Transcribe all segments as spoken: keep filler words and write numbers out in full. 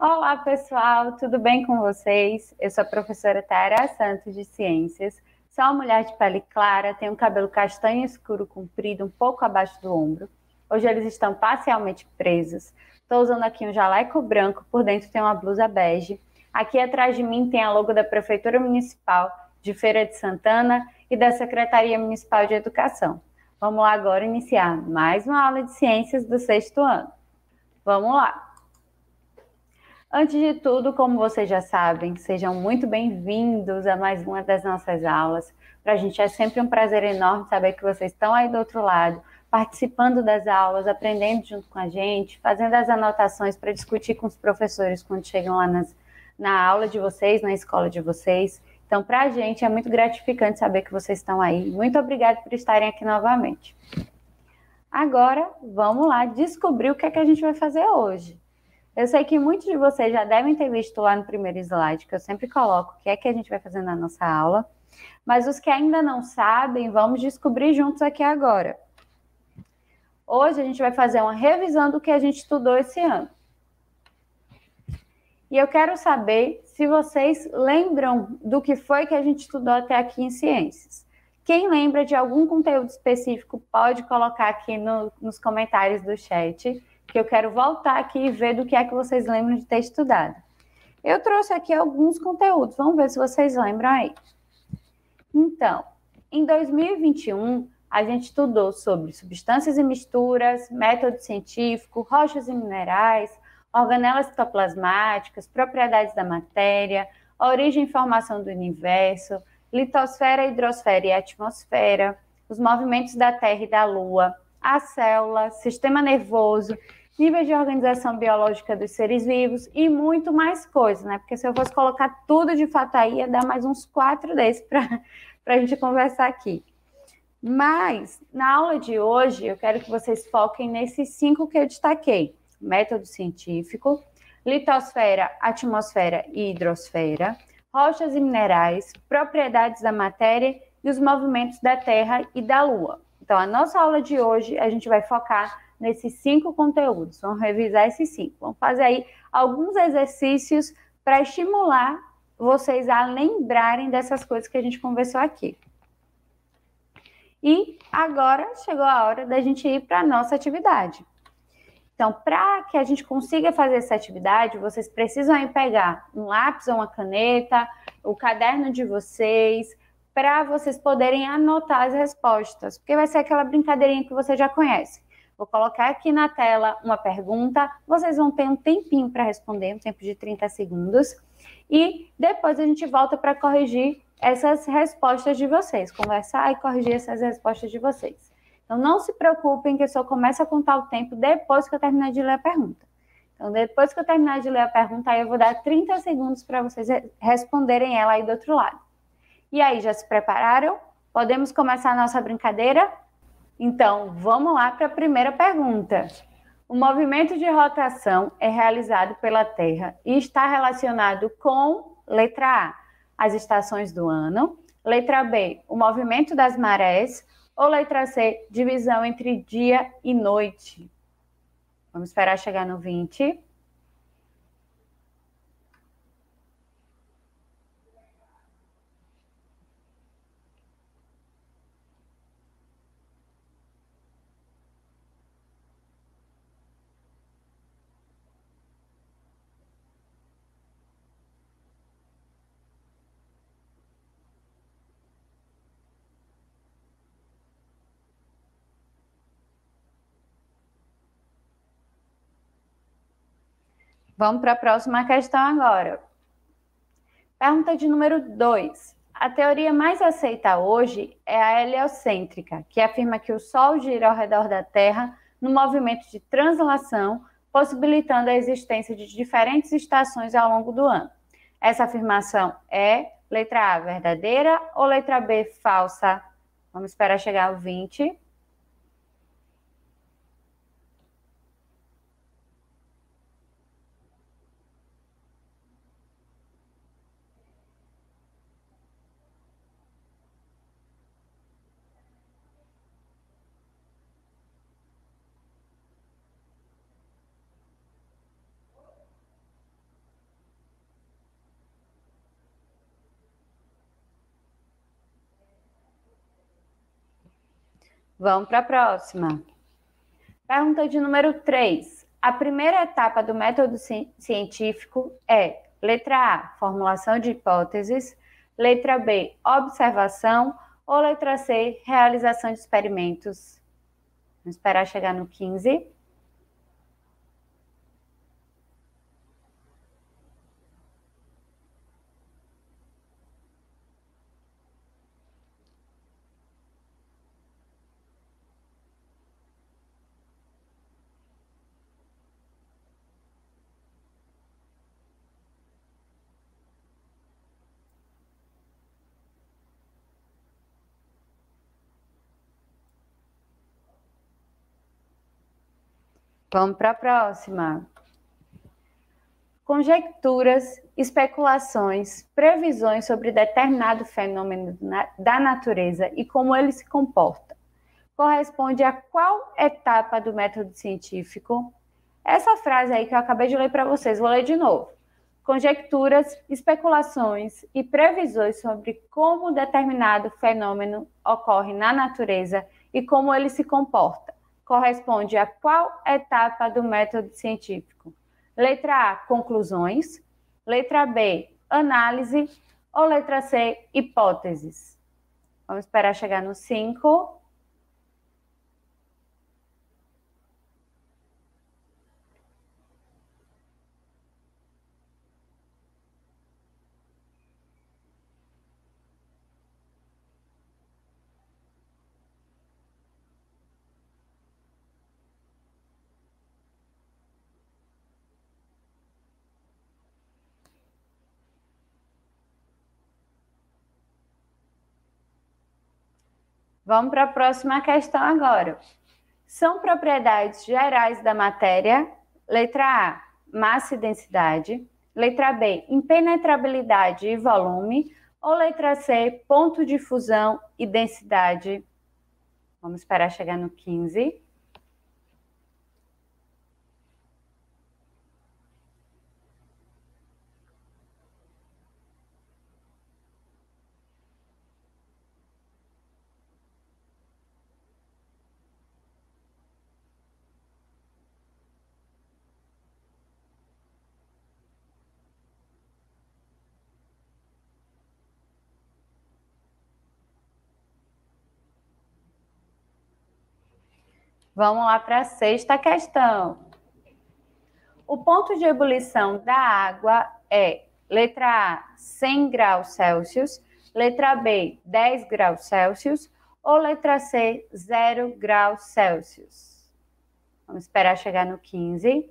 Olá, pessoal, tudo bem com vocês? Eu sou a professora Tayara Santos, de Ciências. Sou uma mulher de pele clara, tenho um cabelo castanho escuro comprido, um pouco abaixo do ombro. Hoje eles estão parcialmente presos. Estou usando aqui um jaleco branco, por dentro tem uma blusa bege. Aqui atrás de mim tem a logo da Prefeitura Municipal de Feira de Santana e da Secretaria Municipal de Educação. Vamos lá agora iniciar mais uma aula de Ciências do sexto ano. Vamos lá! Antes de tudo, como vocês já sabem, sejam muito bem-vindos a mais uma das nossas aulas. Para a gente é sempre um prazer enorme saber que vocês estão aí do outro lado, participando das aulas, aprendendo junto com a gente, fazendo as anotações para discutir com os professores quando chegam lá nas, na aula de vocês, na escola de vocês. Então, para a gente é muito gratificante saber que vocês estão aí. Muito obrigada por estarem aqui novamente. Agora, vamos lá descobrir o que é que a gente vai fazer hoje. Eu sei que muitos de vocês já devem ter visto lá no primeiro slide, que eu sempre coloco o que é que a gente vai fazer na nossa aula, mas os que ainda não sabem, vamos descobrir juntos aqui agora. Hoje a gente vai fazer uma revisão do que a gente estudou esse ano. E eu quero saber se vocês lembram do que foi que a gente estudou até aqui em Ciências. Quem lembra de algum conteúdo específico pode colocar aqui no, nos comentários do chat, que eu quero voltar aqui e ver do que é que vocês lembram de ter estudado. Eu trouxe aqui alguns conteúdos, vamos ver se vocês lembram aí. Então, em dois mil e vinte e um, a gente estudou sobre substâncias e misturas, método científico, rochas e minerais, organelas citoplasmáticas, propriedades da matéria, origem e formação do universo, litosfera, hidrosfera e atmosfera, os movimentos da Terra e da Lua, a célula, sistema nervoso, níveis de organização biológica dos seres vivos e muito mais coisas, né? Porque se eu fosse colocar tudo de fato aí, ia dar mais uns quatro desses para a gente conversar aqui. Mas, na aula de hoje, eu quero que vocês foquem nesses cinco que eu destaquei. Método científico, litosfera, atmosfera e hidrosfera, rochas e minerais, propriedades da matéria e os movimentos da Terra e da Lua. Então, a nossa aula de hoje, a gente vai focar nesses cinco conteúdos. Vamos revisar esses cinco. Vamos fazer aí alguns exercícios para estimular vocês a lembrarem dessas coisas que a gente conversou aqui. E agora chegou a hora da gente ir para a nossa atividade. Então, para que a gente consiga fazer essa atividade, vocês precisam aí pegar um lápis ou uma caneta, o caderno de vocês, para vocês poderem anotar as respostas, porque vai ser aquela brincadeirinha que você já conhece. Vou colocar aqui na tela uma pergunta, vocês vão ter um tempinho para responder, um tempo de trinta segundos, e depois a gente volta para corrigir essas respostas de vocês, conversar e corrigir essas respostas de vocês. Então, não se preocupem que eu só começo a contar o tempo depois que eu terminar de ler a pergunta. Então, depois que eu terminar de ler a pergunta, aí eu vou dar trinta segundos para vocês responderem ela aí do outro lado. E aí, já se prepararam? Podemos começar a nossa brincadeira? Então, vamos lá para a primeira pergunta. O movimento de rotação é realizado pela Terra e está relacionado com, letra A, as estações do ano, letra B, o movimento das marés, ou letra C, divisão entre dia e noite. Vamos esperar chegar no vinte. Vamos para a próxima questão agora. Pergunta de número dois. A teoria mais aceita hoje é a heliocêntrica, que afirma que o Sol gira ao redor da Terra no movimento de translação, possibilitando a existência de diferentes estações ao longo do ano. Essa afirmação é, letra A, verdadeira ou letra B, falsa? Vamos esperar chegar ao vinte. Vamos para a próxima. Pergunta de número três. A primeira etapa do método científico é: letra A, formulação de hipóteses, letra B, observação, ou letra C, realização de experimentos? Vamos esperar chegar no quinze. Vamos para a próxima. Conjecturas, especulações, previsões sobre determinado fenômeno da natureza e como ele se comporta. Corresponde a qual etapa do método científico? Essa frase aí que eu acabei de ler para vocês, vou ler de novo. Conjecturas, especulações e previsões sobre como determinado fenômeno ocorre na natureza e como ele se comporta. Corresponde a qual etapa do método científico? Letra A, conclusões. Letra B, análise. Ou letra C, hipóteses? Vamos esperar chegar no cinco. Vamos para a próxima questão agora. São propriedades gerais da matéria. Letra A, massa e densidade. Letra B, impenetrabilidade e volume. Ou letra C, ponto de fusão e densidade? Vamos esperar chegar no quinze. Vamos lá para a sexta questão. O ponto de ebulição da água é: letra A, cem graus Celsius, letra B, dez graus Celsius, ou letra C, zero graus Celsius? Vamos esperar chegar no quinze.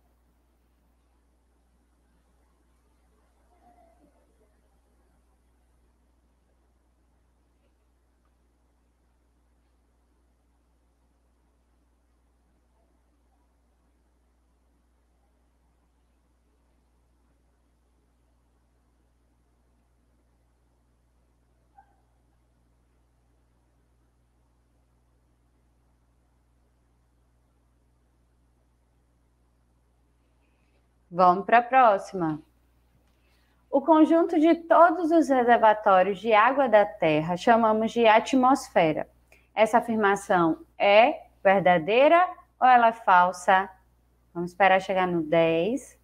Vamos para a próxima. O conjunto de todos os reservatórios de água da Terra chamamos de atmosfera. Essa afirmação é verdadeira ou ela é falsa? Vamos esperar chegar no dez.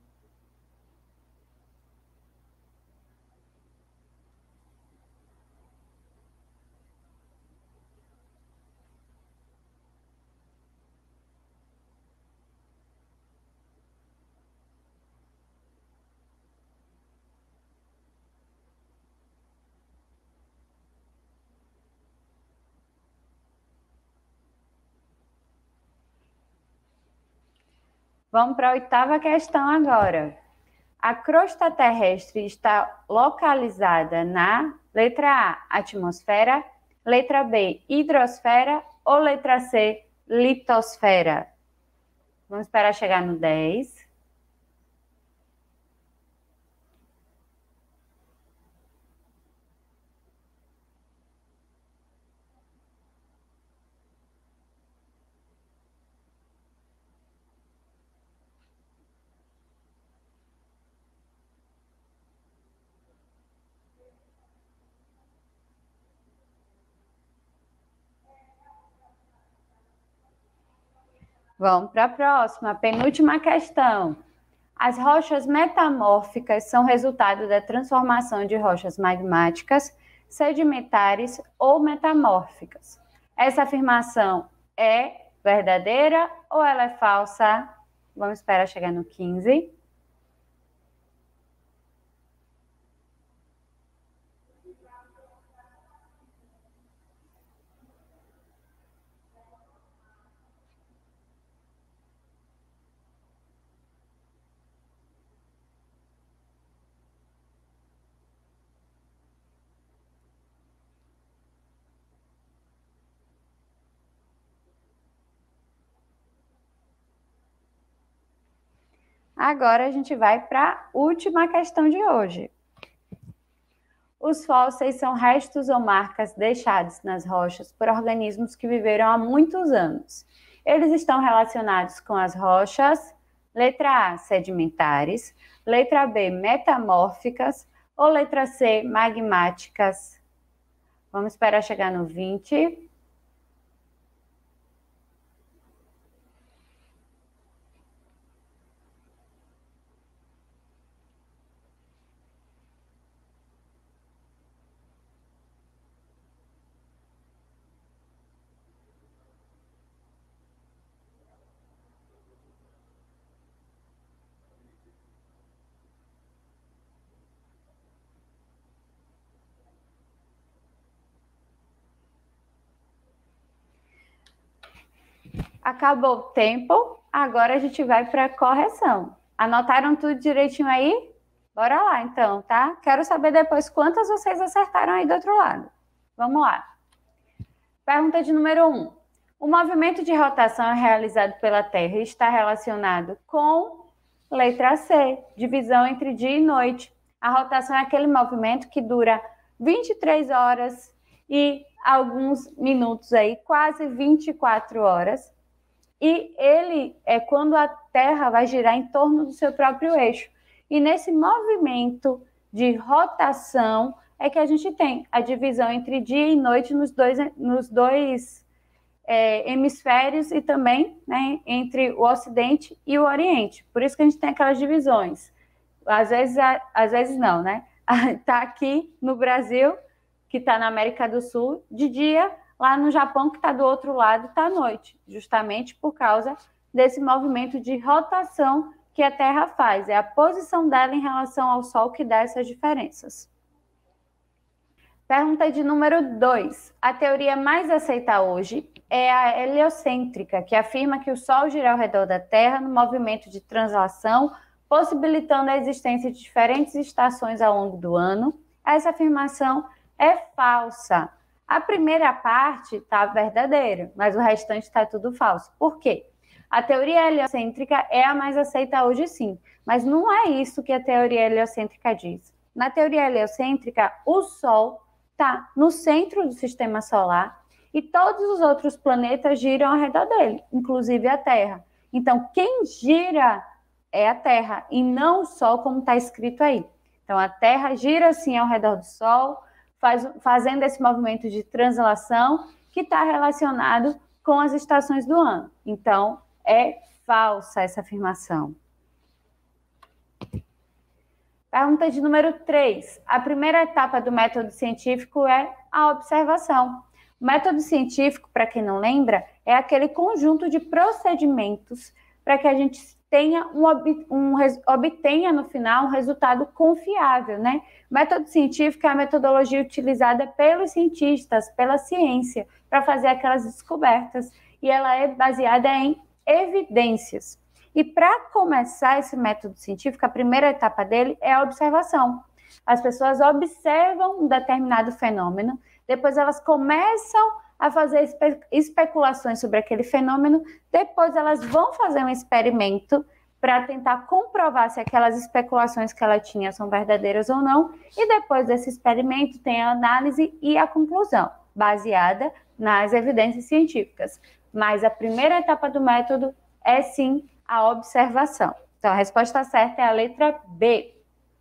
Vamos para a oitava questão agora. A crosta terrestre está localizada na letra A, atmosfera, letra B, hidrosfera ou letra C, litosfera? Vamos esperar chegar no dez. Vamos para a próxima, penúltima questão. As rochas metamórficas são resultado da transformação de rochas magmáticas, sedimentares ou metamórficas. Essa afirmação é verdadeira ou ela é falsa? Vamos esperar chegar no quinze. Agora a gente vai para a última questão de hoje. Os fósseis são restos ou marcas deixados nas rochas por organismos que viveram há muitos anos. Eles estão relacionados com as rochas, letra A, sedimentares, letra B, metamórficas ou letra C, magmáticas. Vamos esperar chegar no vinte. Acabou o tempo, agora a gente vai para a correção. Anotaram tudo direitinho aí? Bora lá então, tá? Quero saber depois quantas vocês acertaram aí do outro lado. Vamos lá. Pergunta de número um. O movimento de rotação é realizado pela Terra e está relacionado com letra C, divisão entre dia e noite. A rotação é aquele movimento que dura vinte e três horas e alguns minutos aí, quase vinte e quatro horas. E ele é quando a Terra vai girar em torno do seu próprio eixo. E nesse movimento de rotação é que a gente tem a divisão entre dia e noite nos dois, nos dois é, hemisférios e também, né, entre o Ocidente e o Oriente. Por isso que a gente tem aquelas divisões. Às vezes, às vezes não, né? Está aqui no Brasil, que está na América do Sul, de dia. Lá no Japão, que está do outro lado, está à noite, justamente por causa desse movimento de rotação que a Terra faz. É a posição dela em relação ao Sol que dá essas diferenças. Pergunta de número dois. A teoria mais aceita hoje é a heliocêntrica, que afirma que o Sol gira ao redor da Terra no movimento de translação, possibilitando a existência de diferentes estações ao longo do ano. Essa afirmação é falsa. A primeira parte está verdadeira, mas o restante está tudo falso. Por quê? A teoria heliocêntrica é a mais aceita hoje, sim, mas não é isso que a teoria heliocêntrica diz. Na teoria heliocêntrica, o Sol está no centro do sistema solar e todos os outros planetas giram ao redor dele, inclusive a Terra. Então, quem gira é a Terra e não o Sol, como está escrito aí. Então, a Terra gira, sim, ao redor do Sol, Faz, fazendo esse movimento de translação que está relacionado com as estações do ano. Então, é falsa essa afirmação. Pergunta de número três. A primeira etapa do método científico é a observação. O método científico, para quem não lembra, é aquele conjunto de procedimentos para que a gente tenha um, um, obtenha no final um resultado confiável, né? O método científico é a metodologia utilizada pelos cientistas, pela ciência, para fazer aquelas descobertas, e ela é baseada em evidências. E para começar esse método científico, a primeira etapa dele é a observação. As pessoas observam um determinado fenômeno, depois elas começam a fazer espe especulações sobre aquele fenômeno, depois elas vão fazer um experimento para tentar comprovar se aquelas especulações que ela tinha são verdadeiras ou não, e depois desse experimento tem a análise e a conclusão, baseada nas evidências científicas. Mas a primeira etapa do método é sim a observação. Então a resposta certa é a letra B.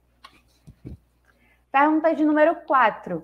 Pergunta de número quatro.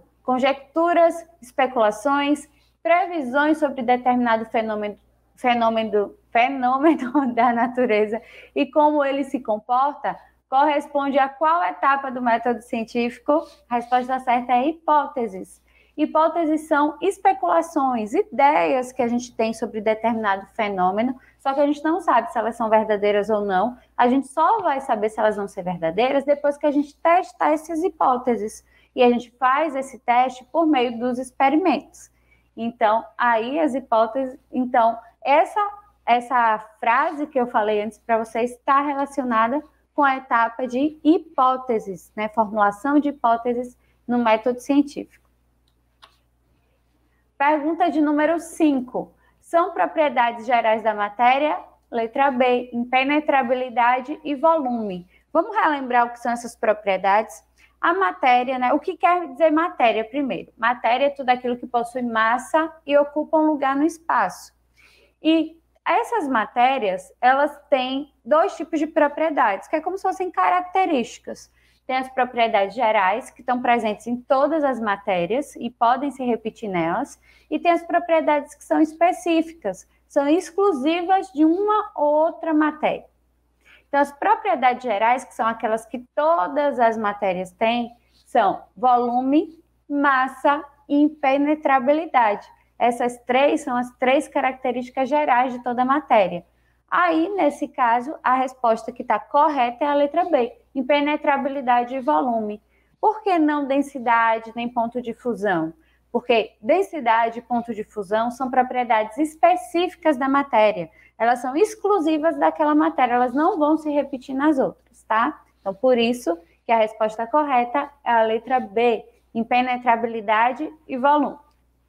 Conjecturas, especulações, previsões sobre determinado fenômeno, fenômeno, fenômeno da natureza e como ele se comporta, corresponde a qual etapa do método científico? A resposta certa é hipóteses. Hipóteses são especulações, ideias que a gente tem sobre determinado fenômeno, só que a gente não sabe se elas são verdadeiras ou não. A gente só vai saber se elas vão ser verdadeiras depois que a gente testar essas hipóteses. E a gente faz esse teste por meio dos experimentos. Então, aí as hipóteses... Então, essa, essa frase que eu falei antes para vocês está relacionada com a etapa de hipóteses, né? Formulação de hipóteses no método científico. Pergunta de número cinco. São propriedades gerais da matéria? Letra B, impenetrabilidade e volume. Vamos relembrar o que são essas propriedades? A matéria, né? O que quer dizer matéria primeiro? Matéria é tudo aquilo que possui massa e ocupa um lugar no espaço. E essas matérias, elas têm dois tipos de propriedades, que é como se fossem características. Tem as propriedades gerais, que estão presentes em todas as matérias e podem se repetir nelas, e tem as propriedades que são específicas, são exclusivas de uma ou outra matéria. Então, as propriedades gerais, que são aquelas que todas as matérias têm, são volume, massa e impenetrabilidade. Essas três são as três características gerais de toda a matéria. Aí, nesse caso, a resposta que está correta é a letra B, impenetrabilidade e volume. Por que não densidade nem ponto de fusão? Porque densidade e ponto de fusão são propriedades específicas da matéria. Elas são exclusivas daquela matéria, elas não vão se repetir nas outras, tá? Então, por isso que a resposta correta é a letra B, impenetrabilidade e volume.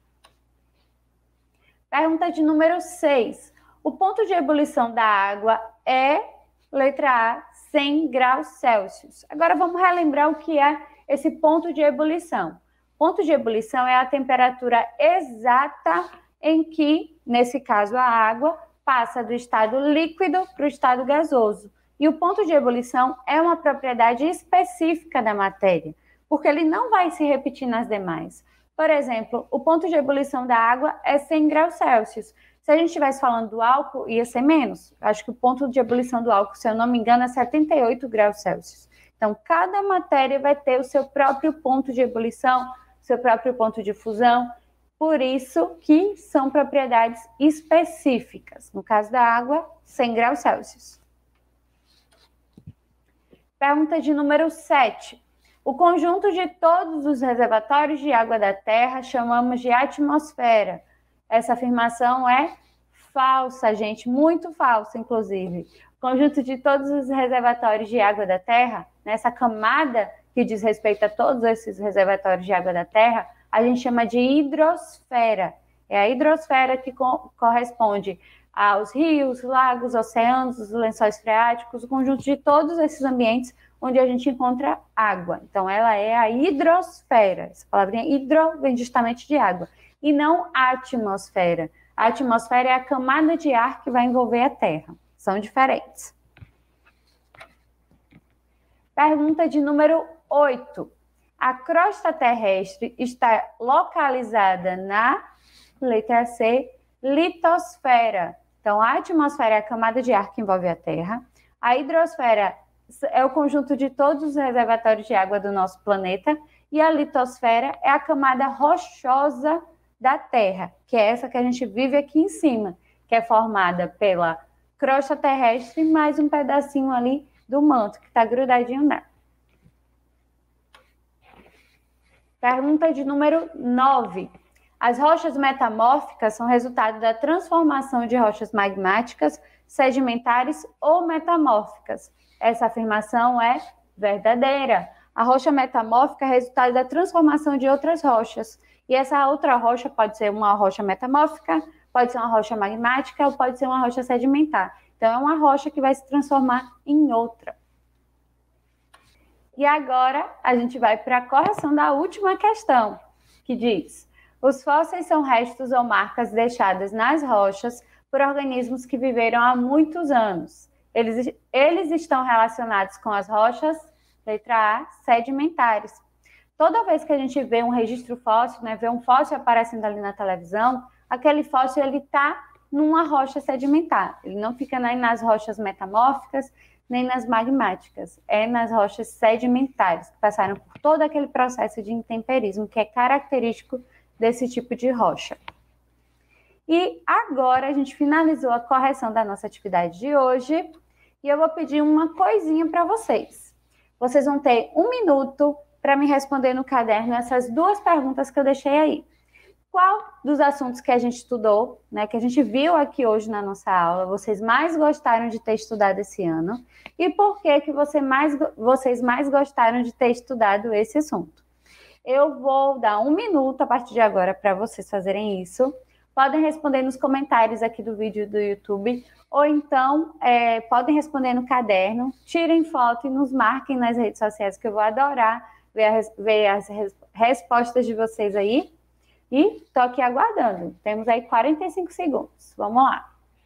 Pergunta de número seis. O ponto de ebulição da água é, letra A, cem graus Celsius. Agora vamos relembrar o que é esse ponto de ebulição. Ponto de ebulição é a temperatura exata em que, nesse caso, a água passa do estado líquido para o estado gasoso. E o ponto de ebulição é uma propriedade específica da matéria, porque ele não vai se repetir nas demais. Por exemplo, o ponto de ebulição da água é cem graus Celsius. Se a gente estivesse falando do álcool, ia ser menos. Acho que o ponto de ebulição do álcool, se eu não me engano, é setenta e oito graus Celsius. Então, cada matéria vai ter o seu próprio ponto de ebulição, seu próprio ponto de fusão. Por isso que são propriedades específicas. No caso da água, cem graus Celsius. Pergunta de número sete. O conjunto de todos os reservatórios de água da Terra chamamos de atmosfera. Essa afirmação é falsa, gente, muito falsa, inclusive. O conjunto de todos os reservatórios de água da Terra, nessa camada que diz respeito a todos esses reservatórios de água da Terra, a gente chama de hidrosfera. É a hidrosfera que co- corresponde aos rios, lagos, oceanos, os lençóis freáticos, o conjunto de todos esses ambientes onde a gente encontra água. Então, ela é a hidrosfera. Essa palavrinha hidro vem justamente de água. E não a atmosfera. A atmosfera é a camada de ar que vai envolver a Terra. São diferentes. Pergunta de número oito. A crosta terrestre está localizada na, letra C, litosfera. Então, a atmosfera é a camada de ar que envolve a Terra. A hidrosfera é o conjunto de todos os reservatórios de água do nosso planeta. E a litosfera é a camada rochosa da Terra, que é essa que a gente vive aqui em cima, que é formada pela crosta terrestre mais um pedacinho ali do manto, que está grudadinho nela. Pergunta de número nove. As rochas metamórficas são resultado da transformação de rochas magmáticas, sedimentares ou metamórficas. Essa afirmação é verdadeira. A rocha metamórfica é resultado da transformação de outras rochas. E essa outra rocha pode ser uma rocha metamórfica, pode ser uma rocha magmática ou pode ser uma rocha sedimentar. Então, é uma rocha que vai se transformar em outra. E agora, a gente vai para a correção da última questão, que diz: os fósseis são restos ou marcas deixadas nas rochas por organismos que viveram há muitos anos. Eles, eles estão relacionados com as rochas, letra A, sedimentares. Toda vez que a gente vê um registro fóssil, né, vê um fóssil aparecendo ali na televisão, aquele fóssil está numa rocha sedimentar. Ele não fica nem nas rochas metamórficas, nem nas magmáticas. É nas rochas sedimentares, que passaram por todo aquele processo de intemperismo que é característico desse tipo de rocha. E agora a gente finalizou a correção da nossa atividade de hoje e eu vou pedir uma coisinha para vocês. Vocês vão ter um minuto para me responder no caderno essas duas perguntas que eu deixei aí. Qual dos assuntos que a gente estudou, né, que a gente viu aqui hoje na nossa aula, vocês mais gostaram de ter estudado esse ano? E por que que você mais, vocês mais gostaram de ter estudado esse assunto? Eu vou dar um minuto a partir de agora para vocês fazerem isso. Podem responder nos comentários aqui do vídeo do YouTube, ou então é, podem responder no caderno, tirem foto e nos marquem nas redes sociais, que eu vou adorar ver, a, ver as res, respostas de vocês aí. E estou aqui aguardando. Temos aí quarenta e cinco segundos. Vamos lá.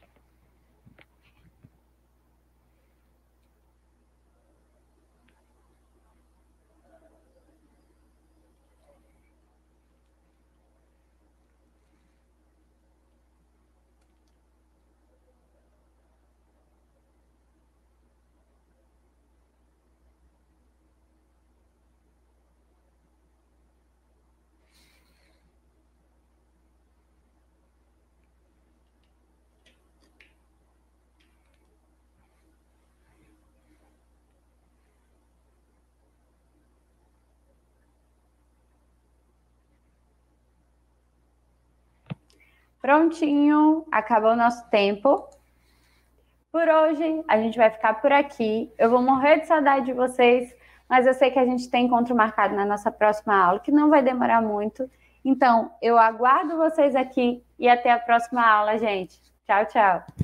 Prontinho, acabou o nosso tempo. Por hoje, a gente vai ficar por aqui. Eu vou morrer de saudade de vocês, mas eu sei que a gente tem encontro marcado na nossa próxima aula, que não vai demorar muito. Então, eu aguardo vocês aqui e até a próxima aula, gente. Tchau, tchau.